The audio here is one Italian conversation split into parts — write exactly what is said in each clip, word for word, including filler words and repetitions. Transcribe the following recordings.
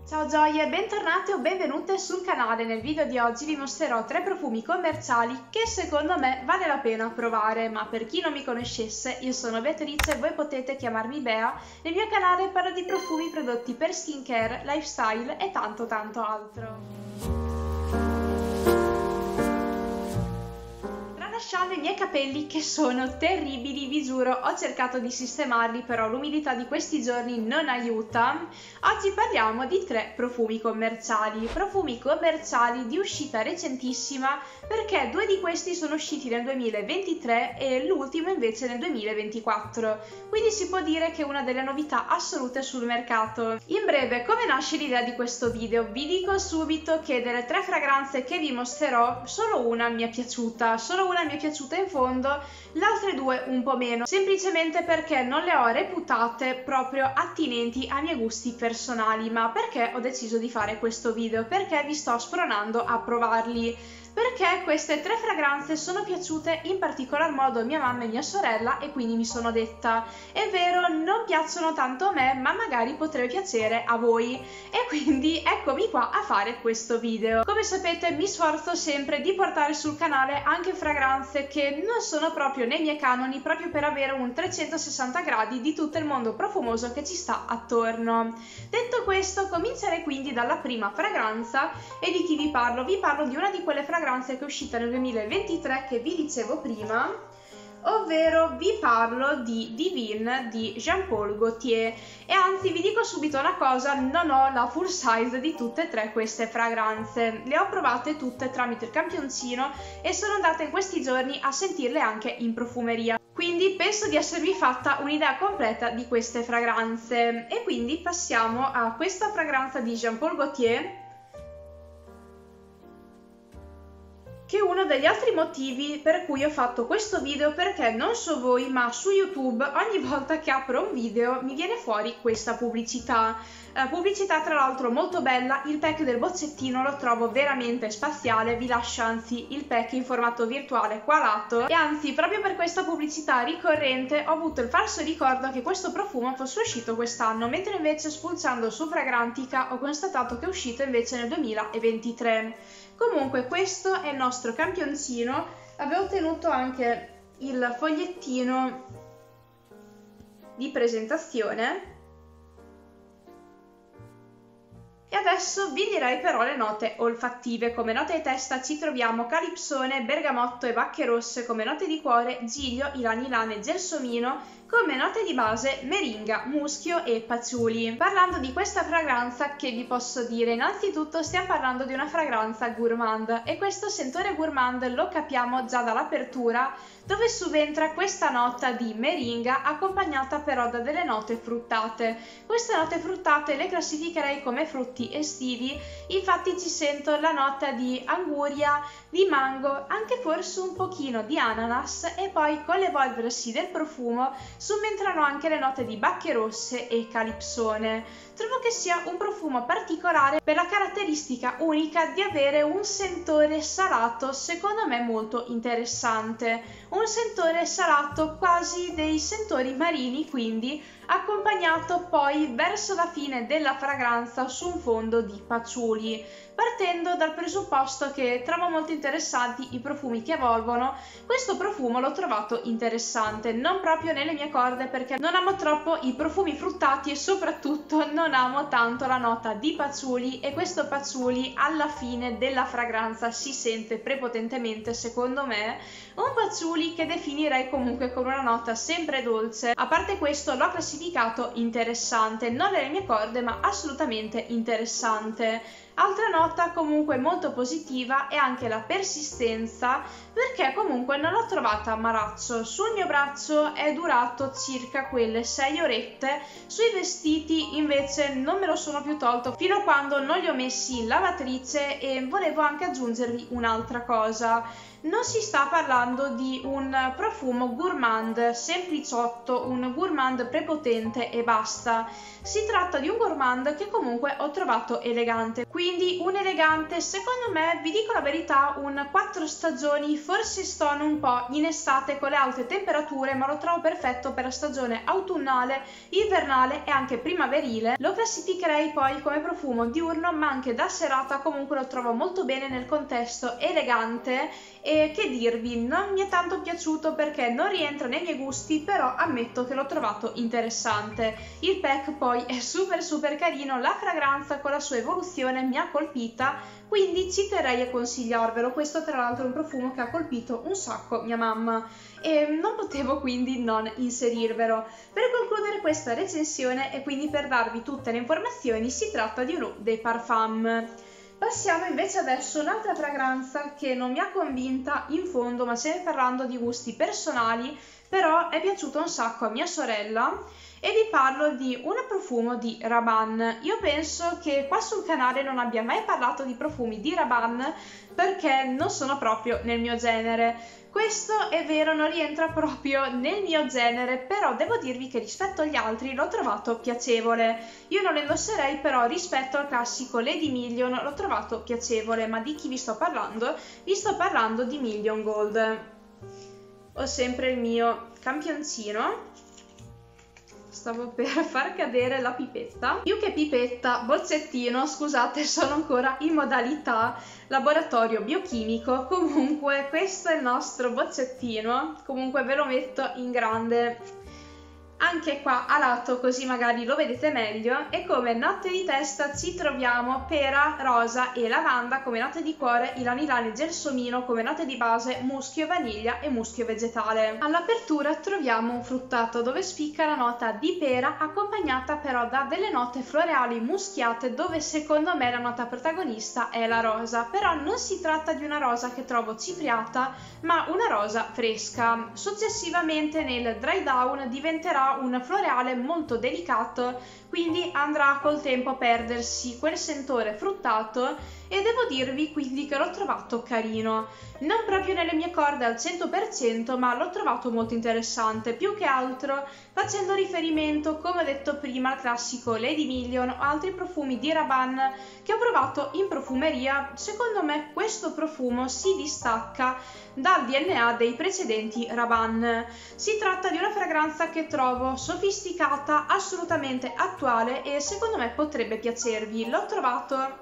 Ciao gioie, bentornate o benvenute sul canale. Nel video di oggi vi mostrerò tre profumi commerciali che secondo me vale la pena provare, ma per chi non mi conoscesse, io sono Beatrice e voi potete chiamarmi Bea. Nel mio canale parlo di profumi prodotti per skincare, lifestyle e tanto tanto altro. Tralasciando i miei capelli che sono terribili, vi giuro, ho cercato di sistemarli, però l'umidità di questi giorni non aiuta. Oggi parliamo di tre profumi commerciali, profumi commerciali di uscita recentissima, perché due di questi sono usciti nel duemilaventitré e l'ultimo invece nel duemilaventiquattro, quindi si può dire che è una delle novità assolute sul mercato. In breve, come nasce l'idea di questo video? Vi dico subito che delle tre fragranze che vi mostrerò, solo una mi è piaciuta, solo una mi è piaciuta in fondo, le altre due un po' meno, semplicemente perché non le ho reputate proprio attinenti ai miei gusti personali. Ma perché ho deciso di fare questo video? Perché vi sto spronando a provarli. Perché queste tre fragranze sono piaciute in particolar modo a mia mamma e mia sorella e quindi mi sono detta, è vero, non piacciono tanto a me, ma magari potrebbe piacere a voi, e quindi eccomi qua a fare questo video. Come sapete mi sforzo sempre di portare sul canale anche fragranze che non sono proprio nei miei canoni, proprio per avere un trecentosessanta gradi di tutto il mondo profumoso che ci sta attorno. Detto questo, comincerei quindi dalla prima fragranza. E di chi vi parlo? Vi parlo di una di quelle fragranze che è uscita nel duemilaventitré che vi dicevo prima, ovvero vi parlo di Divine di Jean Paul Gaultier. E anzi vi dico subito una cosa, non ho la full size di tutte e tre queste fragranze, le ho provate tutte tramite il campioncino e sono andata in questi giorni a sentirle anche in profumeria, quindi penso di esservi fatta un'idea completa di queste fragranze. E quindi passiamo a questa fragranza di Jean Paul Gaultier, che è uno degli altri motivi per cui ho fatto questo video, perché non so voi, ma su YouTube ogni volta che apro un video mi viene fuori questa pubblicità. Uh, pubblicità tra l'altro molto bella, il pack del bozzettino lo trovo veramente spaziale, vi lascio anzi il pack in formato virtuale qua lato, e anzi proprio per questa pubblicità ricorrente ho avuto il falso ricordo che questo profumo fosse uscito quest'anno, mentre invece spulciando su Fragrantica ho constatato che è uscito invece nel duemilaventitré. Comunque questo è il nostro campioncino, avevo tenuto anche il fogliettino di presentazione. E adesso vi direi però le note olfattive. Come note di testa ci troviamo calipsone, bergamotto e bacche rosse. Come note di cuore giglio, ilanilane e gelsomino. Come note di base meringa, muschio e patchouli. Parlando di questa fragranza, che vi posso dire? Innanzitutto stiamo parlando di una fragranza gourmand, e questo sentore gourmand lo capiamo già dall'apertura, dove subentra questa nota di meringa accompagnata però da delle note fruttate. Queste note fruttate le classificherei come frutti estivi, infatti ci sento la nota di anguria, di mango, anche forse un pochino di ananas, e poi con l'evolversi del profumo subentrano anche le note di bacche rosse e calipsone. Trovo che sia un profumo particolare per la caratteristica unica di avere un sentore salato, secondo me molto interessante. Un sentore salato quasi dei sentori marini, quindi accompagnato poi verso la fine della fragranza su un fondo di patchouli, partendo dal presupposto che trovo molto interessanti i profumi che evolvono. Questo profumo l'ho trovato interessante, non proprio nelle mie corde, perché non amo troppo i profumi fruttati e soprattutto non amo tanto la nota di patchouli, e questo patchouli alla fine della fragranza si sente prepotentemente, secondo me, un patchouli che definirei comunque con una nota sempre dolce. A parte questo l'ho classificato interessante, non nelle mie corde ma assolutamente interessante. Altra nota comunque molto positiva è anche la persistenza, perché comunque non l'ho trovata a malaccio. Sul mio braccio è durato circa quelle sei orette, sui vestiti invece non me lo sono più tolto fino a quando non li ho messi in lavatrice. E volevo anche aggiungervi un'altra cosa. Non si sta parlando di un profumo gourmand sempliciotto, un gourmand prepotente e basta. Si tratta di un gourmand che comunque ho trovato elegante, quindi un elegante, secondo me, vi dico la verità, un quattro stagioni, forse stono un po' in estate con le alte temperature, ma lo trovo perfetto perfetto per la stagione autunnale, invernale e anche primaverile. Lo classificherei poi come profumo diurno ma anche da serata, comunque lo trovo molto bene nel contesto elegante. E che dirvi, non mi è tanto piaciuto perché non rientra nei miei gusti, però ammetto che l'ho trovato interessante. Il pack poi è super super carino, la fragranza con la sua evoluzione mi ha colpita, quindi ci terrei a consigliarvelo. Questo tra l'altro è un profumo che ha colpito un sacco mia mamma e non potevo quindi non inserirvelo. Per concludere questa recensione e quindi per darvi tutte le informazioni, si tratta di un Eau de Parfum. Passiamo invece adesso a un'altra fragranza che non mi ha convinta in fondo, ma stiamo parlando di gusti personali, però è piaciuto un sacco a mia sorella, e vi parlo di un profumo di Rabanne. Io penso che qua sul canale non abbia mai parlato di profumi di Rabanne perché non sono proprio nel mio genere. Questo è vero, non rientra proprio nel mio genere, però devo dirvi che rispetto agli altri l'ho trovato piacevole. Io non lo indosserei, però rispetto al classico Lady Million l'ho trovato piacevole. Ma di chi vi sto parlando? Vi sto parlando di Million Gold. Ho sempre il mio campioncino. Stavo per far cadere la pipetta. Più che pipetta, bozzettino, scusate, sono ancora in modalità laboratorio biochimico. Comunque questo è il nostro bozzettino, comunque ve lo metto in grande anche qua a lato così magari lo vedete meglio. E come note di testa ci troviamo pera, rosa e lavanda, come note di cuore ylang ylang e gelsomino, come note di base muschio, vaniglia e muschio vegetale. All'apertura troviamo un fruttato dove spicca la nota di pera, accompagnata però da delle note floreali muschiate, dove secondo me la nota protagonista è la rosa, però non si tratta di una rosa che trovo cipriata ma una rosa fresca. Successivamente nel dry down diventerà un floreale molto delicato, quindi andrà col tempo a perdersi quel sentore fruttato, e devo dirvi quindi che l'ho trovato carino. Non proprio nelle mie corde al cento per cento, ma l'ho trovato molto interessante, più che altro facendo riferimento, come ho detto prima, al classico Lady Million o altri profumi di Rabanne che ho provato in profumeria. Secondo me questo profumo si distacca dal D N A dei precedenti Rabanne. Si tratta di una fragranza che trovo sofisticata, assolutamente attuale, e secondo me potrebbe piacervi. L'ho trovato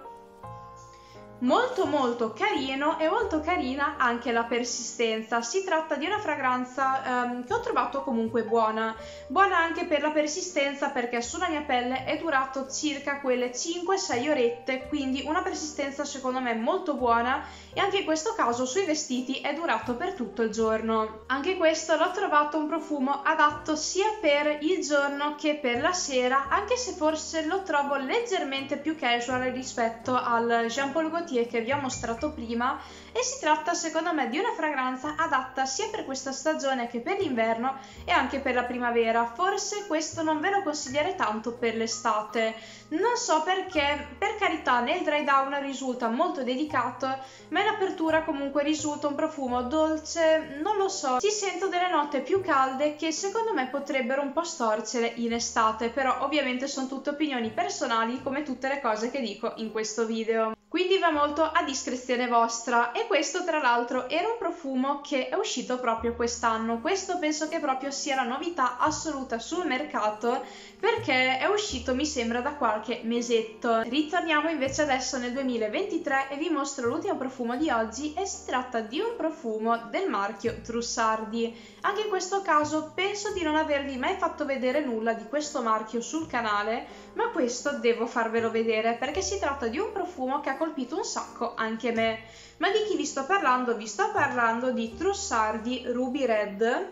molto molto carino e molto carina anche la persistenza. Si tratta di una fragranza ehm, che ho trovato comunque buona, buona anche per la persistenza, perché sulla mia pelle è durato circa quelle cinque sei orette, quindi una persistenza secondo me molto buona, e anche in questo caso sui vestiti è durato per tutto il giorno. Anche questo l'ho trovato un profumo adatto sia per il giorno che per la sera, anche se forse lo trovo leggermente più casual rispetto al Jean Paul Gaultier che vi ho mostrato prima, e si tratta secondo me di una fragranza adatta sia per questa stagione che per l'inverno e anche per la primavera. Forse questo non ve lo consiglierei tanto per l'estate, non so perché, per carità nel dry down risulta molto delicato, ma in apertura comunque risulta un profumo dolce, non lo so, ci sento delle note più calde che secondo me potrebbero un po' storcere in estate, però ovviamente sono tutte opinioni personali come tutte le cose che dico in questo video, quindi va molto a discrezione vostra. E questo tra l'altro era un profumo che è uscito proprio quest'anno. Questo penso che proprio sia la novità assoluta sul mercato, perché è uscito mi sembra da qualche mesetto. Ritorniamo invece adesso nel duemilaventitré e vi mostro l'ultimo profumo di oggi, e si tratta di un profumo del marchio Trussardi. Anche in questo caso penso di non avervi mai fatto vedere nulla di questo marchio sul canale, ma questo devo farvelo vedere perché si tratta di un profumo che ha colpito un sacco anche me. Ma di chi vi sto parlando? Vi sto parlando di Trussardi Ruby Red.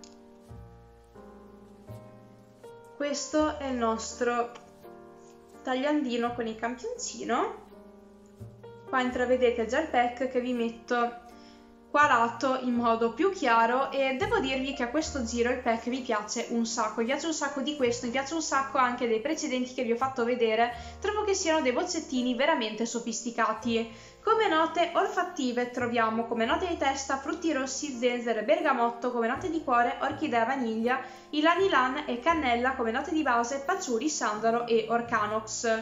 Questo è il nostro tagliandino con il campioncino. Qua intravedete già il pack che vi metto qua a lato in modo più chiaro, e devo dirvi che a questo giro il pack mi piace un sacco, mi piace un sacco di questo, mi piace un sacco anche dei precedenti che vi ho fatto vedere. Trovo che siano dei bozzettini veramente sofisticati. Come note olfattive troviamo come note di testa frutti rossi, zenzero e bergamotto, come note di cuore orchidea, vaniglia, ylang ylang e cannella, come note di base patchouli, sandalo e orcanox.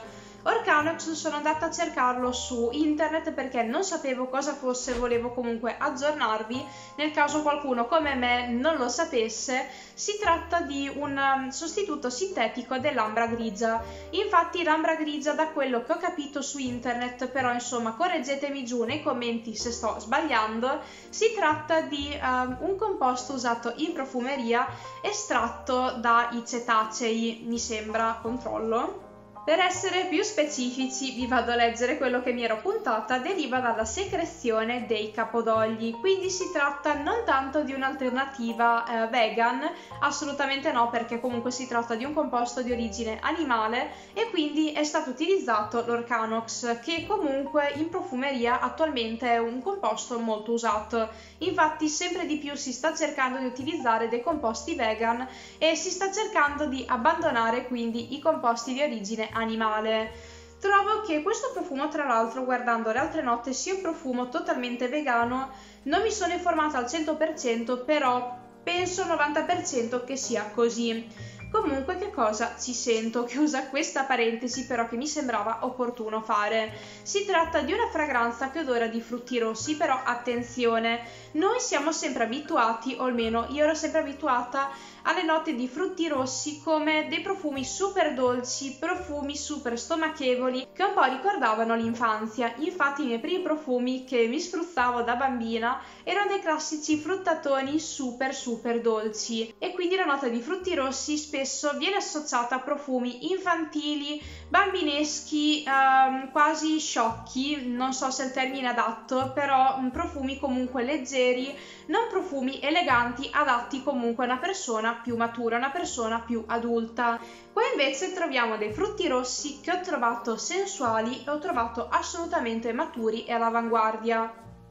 Orcanox sono andata a cercarlo su internet perché non sapevo cosa fosse, volevo comunque aggiornarvi nel caso qualcuno come me non lo sapesse. Si tratta di un sostituto sintetico dell'ambra grigia. Infatti l'ambra grigia, da quello che ho capito su internet, però insomma correggetemi giù nei commenti se sto sbagliando, si tratta di um, un composto usato in profumeria estratto dai cetacei, mi sembra, controllo. Per essere più specifici vi vado a leggere quello che mi ero puntata, deriva dalla secrezione dei capodogli, quindi si tratta non tanto di un'alternativa eh, vegan, assolutamente no, perché comunque si tratta di un composto di origine animale e quindi è stato utilizzato l'Orcanox, che comunque in profumeria attualmente è un composto molto usato. Infatti sempre di più si sta cercando di utilizzare dei composti vegan e si sta cercando di abbandonare quindi i composti di origine animale. Trovo che questo profumo, tra l'altro, guardando le altre note, sia un profumo totalmente vegano. Non mi sono informata al cento per cento, però penso al novanta per cento che sia così. Comunque, che cosa ci sento? Che usa questa parentesi però che mi sembrava opportuno fare. Si tratta di una fragranza che odora di frutti rossi, però attenzione, noi siamo sempre abituati, o almeno io ero sempre abituata, alle note di frutti rossi come dei profumi super dolci, profumi super stomachevoli che un po' ricordavano l'infanzia. Infatti i miei primi profumi che mi spruzzavo da bambina erano dei classici fruttatoni super super dolci, e quindi la nota di frutti rossi spesso viene associata a profumi infantili, bambineschi, ehm, quasi sciocchi, non so se è il termine adatto, però mh, profumi comunque leggeri, non profumi eleganti, adatti comunque a una persona più matura, una persona più adulta. Qua invece troviamo dei frutti rossi che ho trovato sensuali e ho trovato assolutamente maturi e all'avanguardia.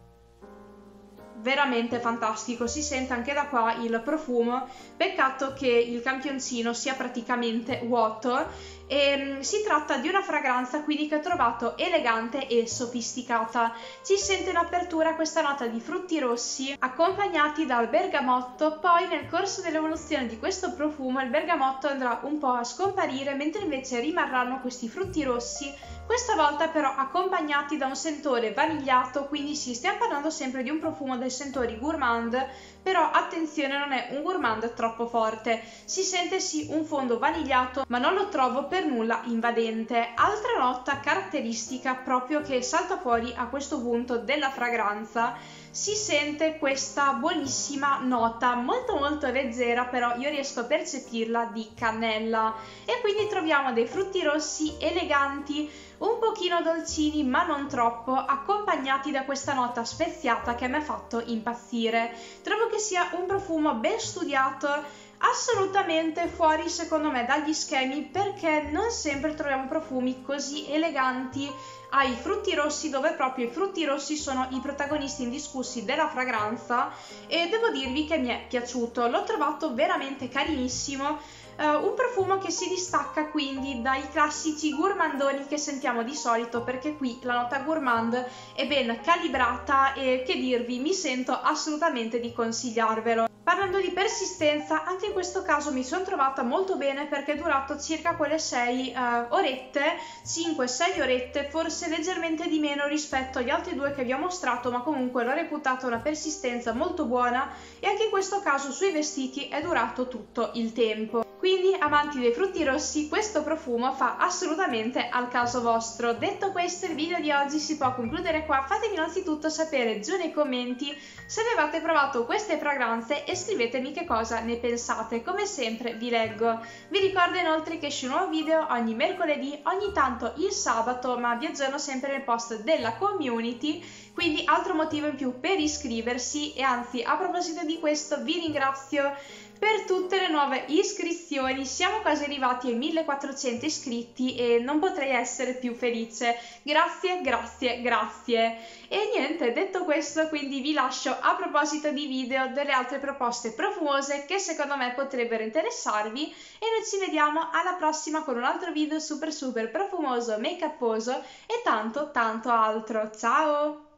Veramente fantastico, si sente anche da qua il profumo, peccato che il campioncino sia praticamente vuoto. E si tratta di una fragranza quindi che ho trovato elegante e sofisticata. Si sente in apertura questa nota di frutti rossi accompagnati dal bergamotto, poi nel corso dell'evoluzione di questo profumo il bergamotto andrà un po' a scomparire, mentre invece rimarranno questi frutti rossi, questa volta però accompagnati da un sentore vanigliato, quindi sì, stiamo parlando sempre di un profumo dai sentori gourmand, però attenzione, non è un gourmand troppo forte. Si sente sì un fondo vanigliato, ma non lo trovo per nulla invadente. Altra nota caratteristica proprio che salta fuori a questo punto della fragranza, si sente questa buonissima nota molto molto leggera, però io riesco a percepirla, di cannella, e quindi troviamo dei frutti rossi eleganti, un pochino dolcini ma non troppo, accompagnati da questa nota speziata che mi ha fatto impazzire. Trovo che sia un profumo ben studiato, assolutamente fuori secondo me dagli schemi, perché non sempre troviamo profumi così eleganti ai frutti rossi, dove proprio i frutti rossi sono i protagonisti indiscussi della fragranza, e devo dirvi che mi è piaciuto, l'ho trovato veramente carinissimo. Uh, un profumo che si distacca quindi dai classici gourmandoni che sentiamo di solito, perché qui la nota gourmand è ben calibrata e, che dirvi, mi sento assolutamente di consigliarvelo. Parlando di persistenza, anche in questo caso mi sono trovata molto bene, perché è durato circa quelle sei uh, orette, cinque sei orette, forse leggermente di meno rispetto agli altri due che vi ho mostrato, ma comunque l'ho reputato una persistenza molto buona, e anche in questo caso sui vestiti è durato tutto il tempo. Quindi, amanti dei frutti rossi, questo profumo fa assolutamente al caso vostro. Detto questo, il video di oggi si può concludere qua. Fatemi innanzitutto sapere giù nei commenti se avevate provato queste fragranze e scrivetemi che cosa ne pensate. Come sempre vi leggo. Vi ricordo inoltre che esce un nuovo video ogni mercoledì, ogni tanto il sabato, ma vi aggiorno sempre nel post della community, quindi altro motivo in più per iscriversi. E anzi, a proposito di questo, vi ringrazio per tutte le nuove iscrizioni. Siamo quasi arrivati ai millequattrocento iscritti e non potrei essere più felice. Grazie, grazie, grazie. E niente, detto questo, quindi vi lascio, a proposito di video, delle altre proposte profumose che secondo me potrebbero interessarvi, e noi ci vediamo alla prossima con un altro video super super profumoso, make-uposo e tanto tanto altro. Ciao!